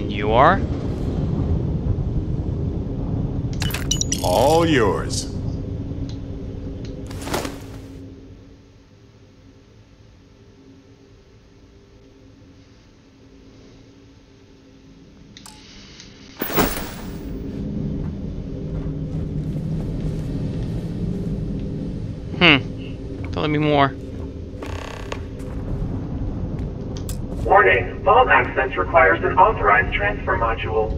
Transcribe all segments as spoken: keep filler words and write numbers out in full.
And you are? All yours. Hmm. Tell me more. Warning, vault access requires an authorized transfer module.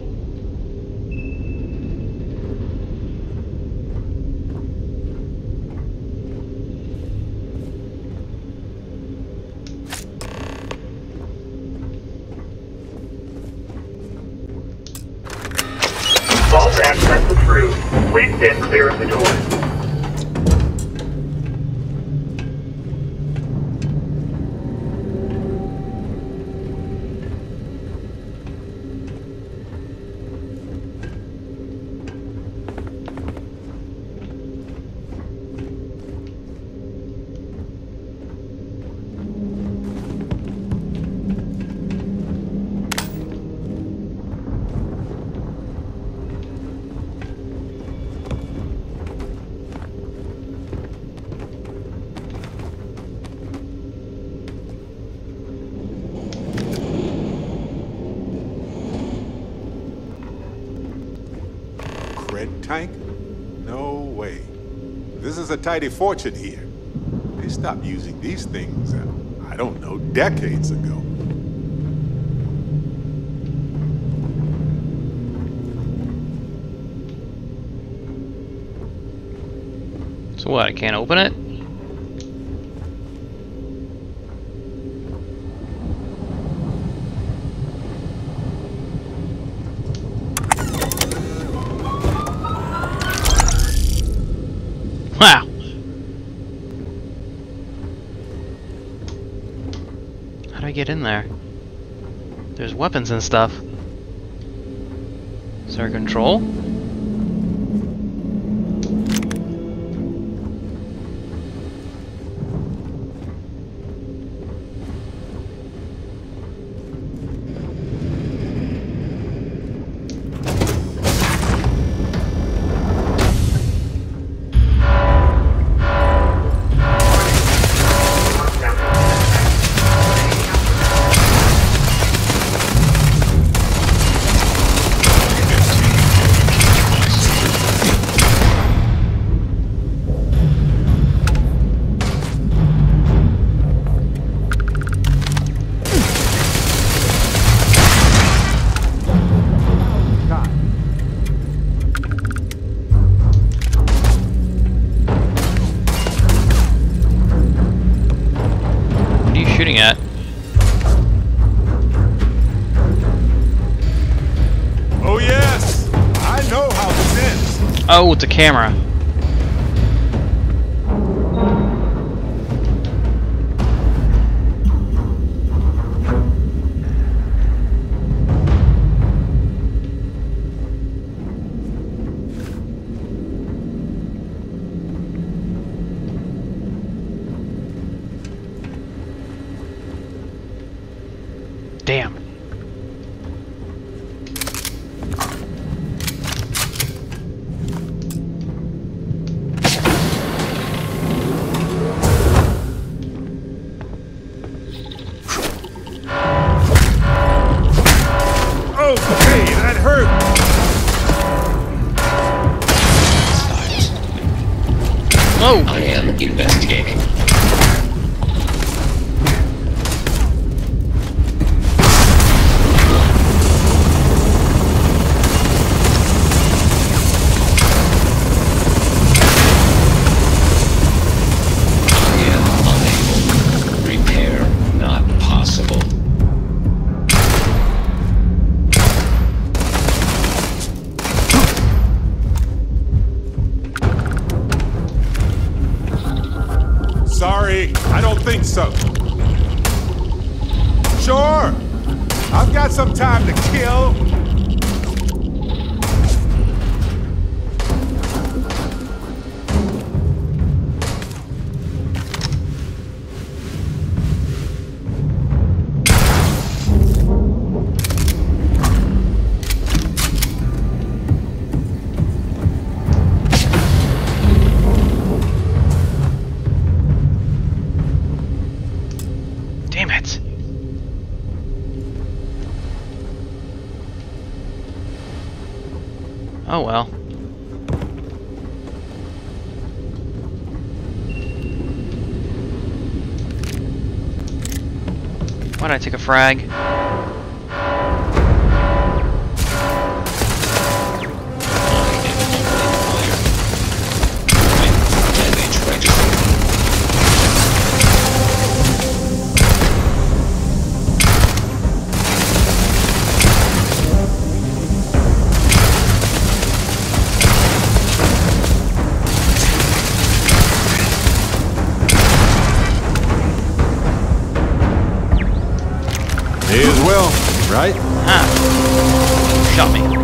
Vault access approved. Please stand clear of the door. Tank? No way. This is a tidy fortune here. They stopped using these things, uh, I don't know, decades ago. So what, I can't open it? Wow. How do I get in there? There's weapons and stuff. Is there a control? At. Oh yes! I know how this ends! Oh, it's a camera. Damn. Okay, that hurt! Whoa! I am investigating. Sorry, I don't think so. Sure, I've got some time to kill. Damn it! Oh well. Why'd I take a frag? May as well, right? Ah! Shot me.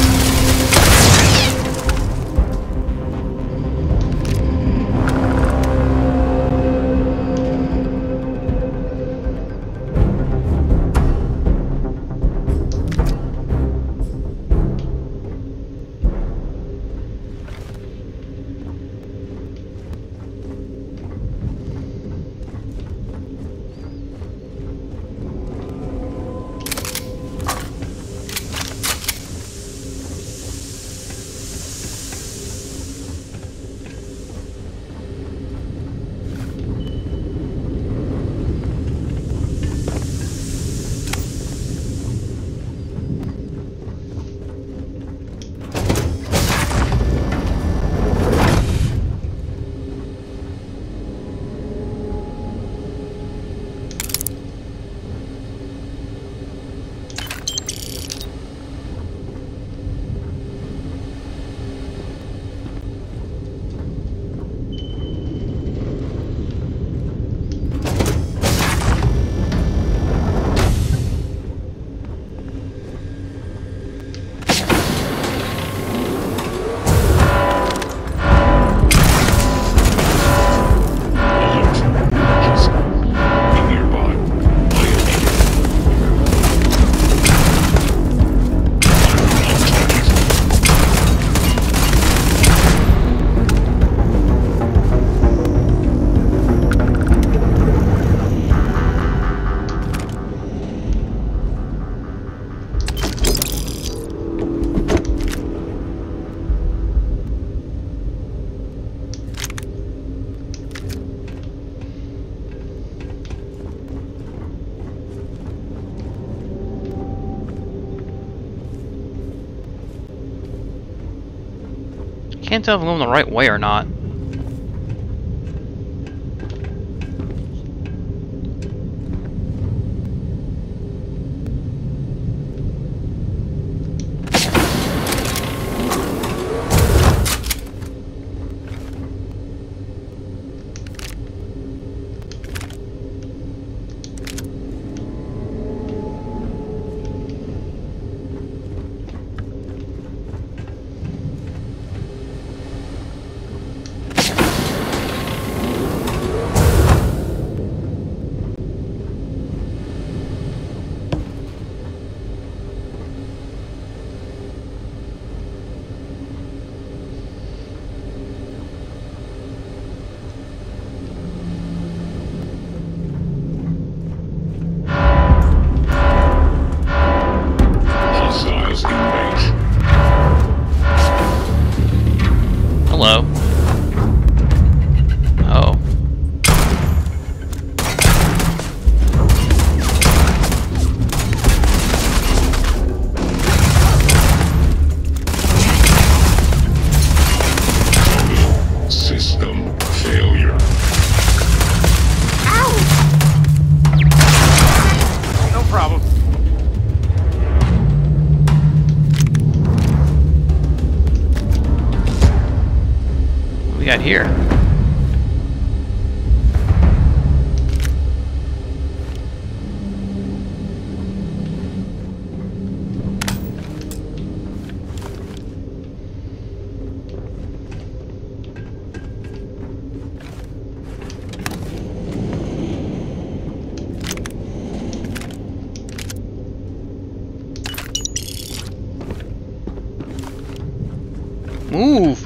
Can't tell if I'm going the right way or not. Hello. Oh. System failure. Ow! No problem. What we got here? Move!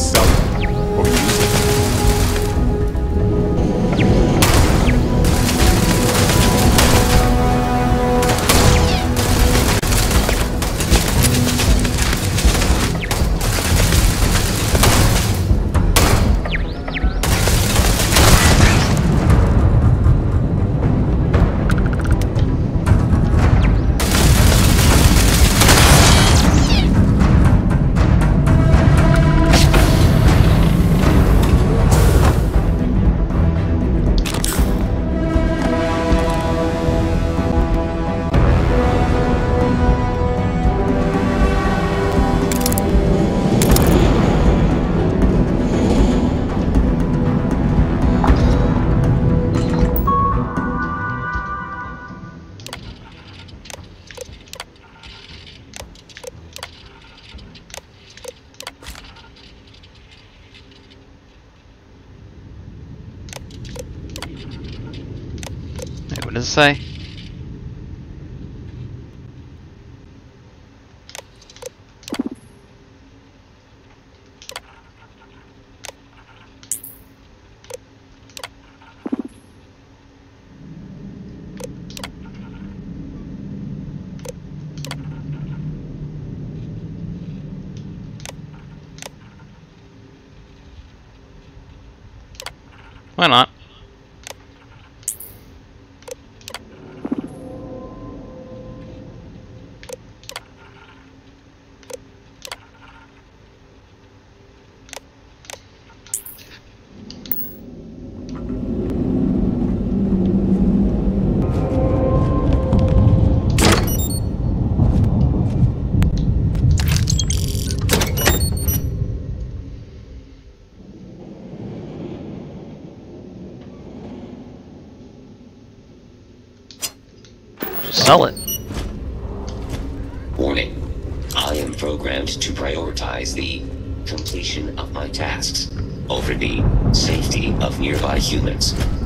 sell it or use it. Wait, what does it say? Why not? Sell it. Warning. I am programmed to prioritize the completion of my tasks over the safety of nearby humans.